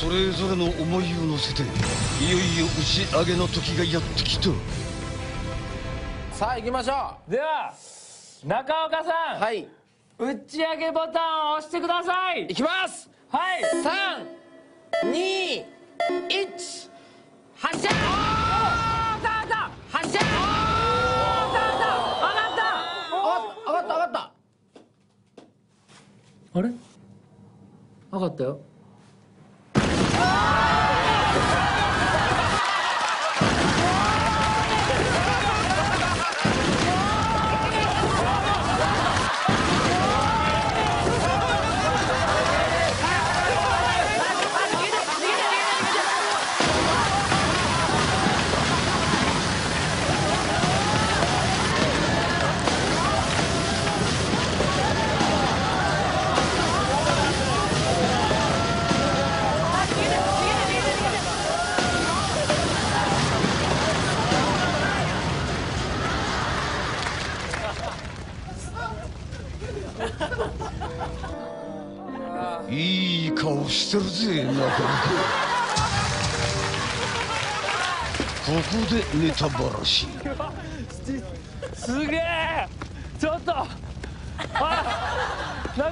それぞれの思いを乗せていよいよ打ち上げの時がやってきた。 さあ行きましょでは中岡さん、 う。はい、 打ち上げボタンを押してください。 行きます。 はい。 3、2、1、発射。発射。上がった。 あれ？上がったよ。 いい顔してるぜ中岡。ここでネタばらし。 すげえ。ちょっと中岡君、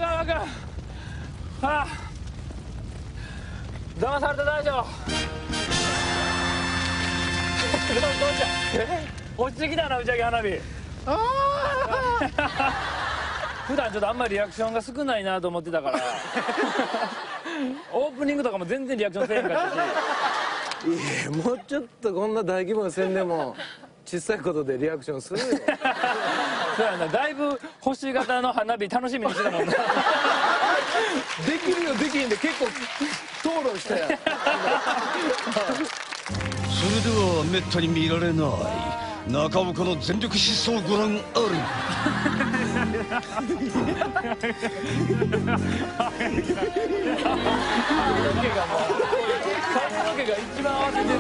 騙された大将。どうした落ちてきたな、打ち上げ花火。普段ちょっとあんまりリアクションが少ないなと思ってたからオープニングとかも全然リアクションせえへんかったし。 いや、もうちょっとこんな大規模な宣伝も小さいことでリアクションするよ。 そうやな、だいぶ星型の花火楽しみにしてたもんな。 できるよできへんで結構討論したやん。 それではめったに見られない中岡の全力疾走ご覧あれ。 髪の毛が一番慌ててる。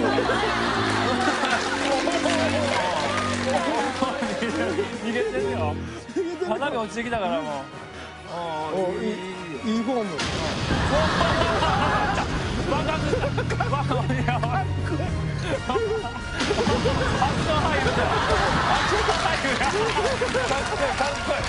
逃げてるよ。花火落ちてきたからもう。 いいフォーム。 爆発した。爆発した。アクション俳優だ。アクション俳優だ。かっこいいかっこいい。